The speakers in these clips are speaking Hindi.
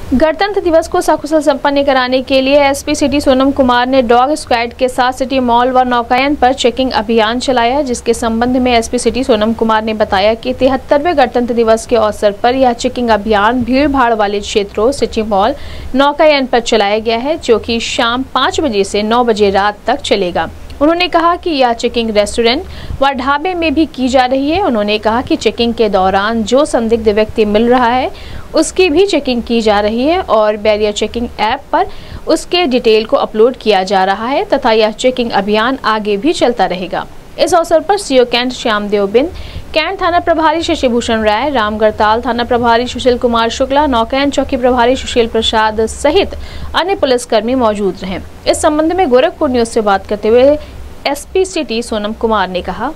गणतंत्र दिवस को सकुशल संपन्न कराने के लिए एसपी सिटी सोनम कुमार ने डॉग स्क्वाड के साथ सिटी मॉल व नौकायन पर चेकिंग अभियान चलाया, जिसके संबंध में एसपी सिटी सोनम कुमार ने बताया कि 73वें गणतंत्र दिवस के अवसर पर यह चेकिंग अभियान भीड़ भाड़ वाले क्षेत्रों सिटी मॉल नौकायन पर चलाया गया है, जो कि शाम 5 बजे से 9 बजे रात तक चलेगा। उन्होंने कहा कि यह चेकिंग रेस्टोरेंट व ढाबे में भी की जा रही है। उन्होंने कहा कि चेकिंग के दौरान जो संदिग्ध व्यक्ति मिल रहा है उसकी भी चेकिंग की जा रही है और बैरियर चेकिंग ऐप पर उसके डिटेल को अपलोड किया जा रहा है तथा यह चेकिंग अभियान आगे भी चलता रहेगा। इस अवसर पर CO cantt Shyamdev Bind, cantt थाना प्रभारी शशिभूषण राय, रामगढ़ताल थाना प्रभारी सुशील कुमार शुक्ला, नौकायन चौकी प्रभारी सुशील प्रसाद सहित अन्य पुलिसकर्मी मौजूद रहे। इस संबंध में गोरखपुर न्यूज से बात करते हुए एसपी सिटी सोनम कुमार ने कहा,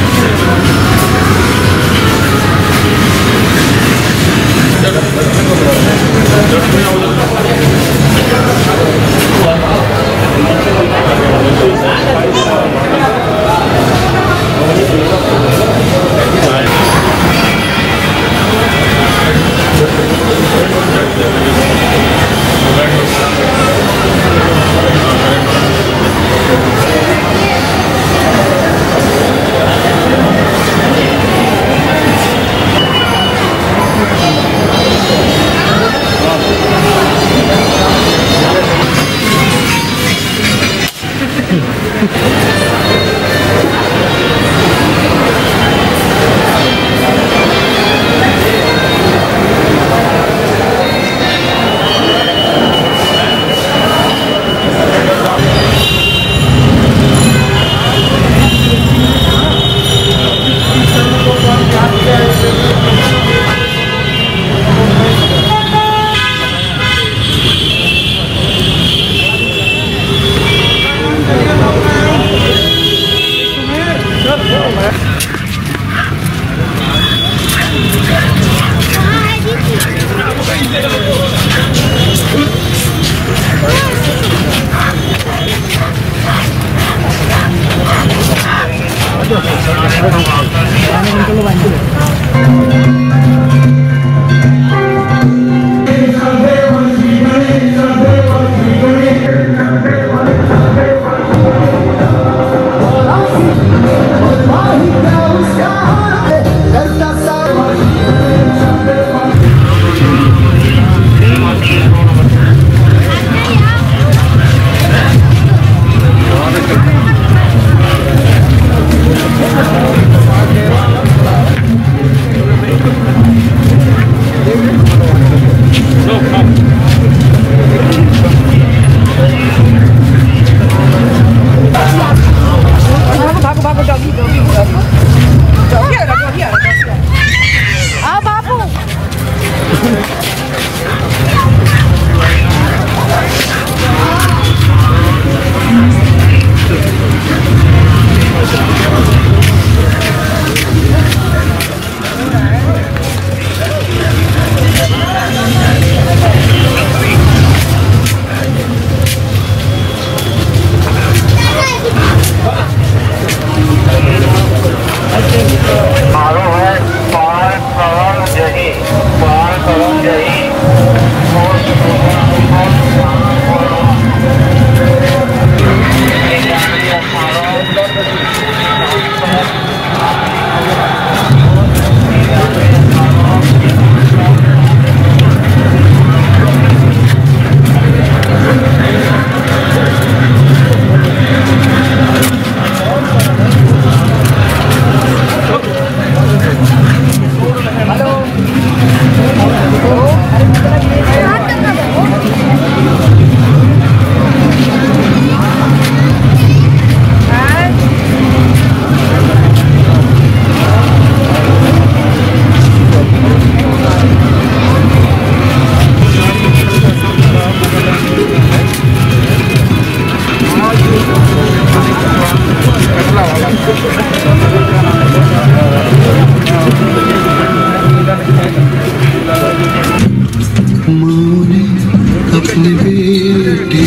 अपने बेटे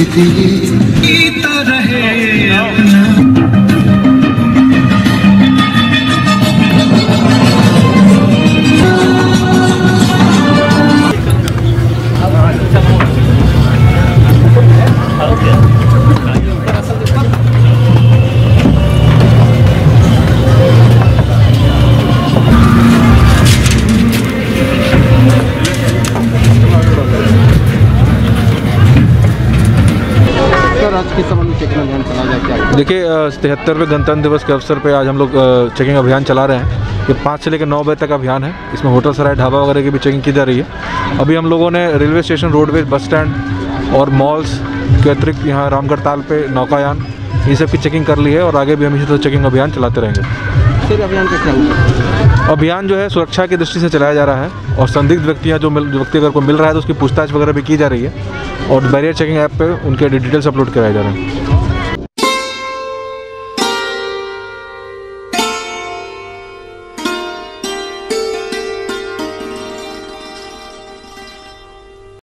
दिए रहे अपना देखिए 73वें गणतंत्र दिवस के अवसर पे आज हम लोग चेकिंग अभियान चला रहे हैं। ये 5 से लेकर 9 बजे तक अभियान है। इसमें होटल सराय ढाबा वगैरह की भी चेकिंग की जा रही है। अभी हम लोगों ने railway station, roadways, bus stand और मॉल्स के अतिरिक्त यहाँ रामगढ़ ताल पे नौकायान, ये सब की चेकिंग कर ली है और आगे भी हम इसी तरह चेकिंग अभियान चलाते रहेंगे। फिर अभियान कैसे होगा? अभियान जो है सुरक्षा की दृष्टि से चलाया जा रहा है और संदिग्ध व्यक्तियाँ जो व्यक्ति अगर कोई मिल रहा है तो उसकी पूछताछ वगैरह भी की जा रही है और बैरियर चेकिंग ऐप पे उनके डिटेल्स अपलोड कराए जा रहे हैं।